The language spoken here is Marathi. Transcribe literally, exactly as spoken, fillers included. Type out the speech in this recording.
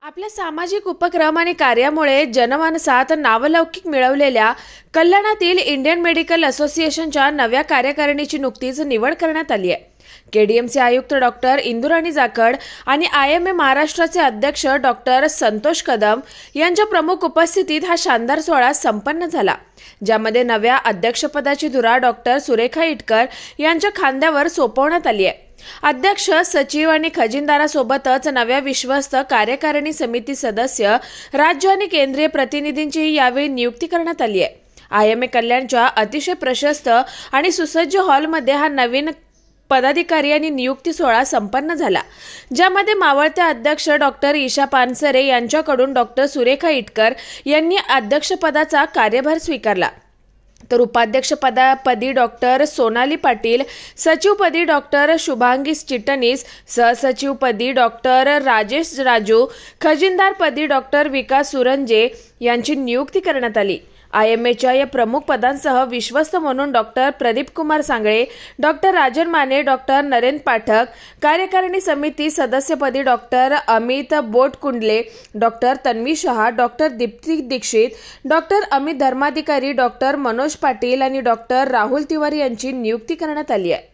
आपल्या सामाजिक उपक्रम आणि कार्यामुळे जनमानसात नावलौकिक मिळवलेल्या कल्याणातील इंडियन मेडिकल असोसिएशनच्या नव्या कार्यकारिणीची नुकतीच निवड करण्यात आली आहे। केडीएमचे आयुक्त डॉक्टर इंदुराणी जाखड आणि आयएमए महाराष्ट्राचे अध्यक्ष डॉक्टर संतोष कदम यांच्या प्रमुख उपस्थितीत हा शानदार सोहळा संपन्न झाला, ज्यामध्ये नव्या अध्यक्षपदाची धुरा डॉक्टर सुरेखा इटकर यांच्या खांद्यावर सोपवण्यात आली आहे। अध्यक्ष, सचिव आणि खजिनदारासोबतच नव्या विश्वस्त कार्यकारिणी समिती सदस्य, राज्य आणि केंद्रीय प्रतिनिधींची यावेळी नियुक्ती करण्यात आली आहे। आयएमए कल्याणच्या अतिशय प्रशस्त आणि सुसज्ज हॉलमध्ये हा नवीन पदाधिकारी आणि नियुक्ती सोहळा संपन्न झाला, ज्यामध्ये मावळत्या अध्यक्ष डॉक्टर ईशा पानसरे यांच्याकडून डॉक्टर सुरेखा इटकर यांनी अध्यक्षपदाचा कार्यभार स्वीकारला, तर उपाध्यक्षपदी डॉक्टर सोनाली पाटील, सचिवपदी डॉक्टर शुभांगी चिटणीस, सहसचिवपदी डॉक्टर राजेश राजू, खजिनदारपदी डॉक्टर विकास सुरंजे यांची नियुक्ती करण्यात आली। आयएमएच्या या प्रमुख पदांसह विश्वस्त म्हणून doctor Pradeep Kumar Sangle, doctor Rajan Mane, doctor Narendra Pathak, कार्यकारिणी समिती सदस्यपदी doctor Amit Botkundle, doctor Tanvi Shah, doctor Deepti Dixit, doctor Amit Dharmadhikari, doctor Manoj Patil आणि डॉक्टर राहुल तिवारी यांची नियुक्ती करण्यात आली आहे।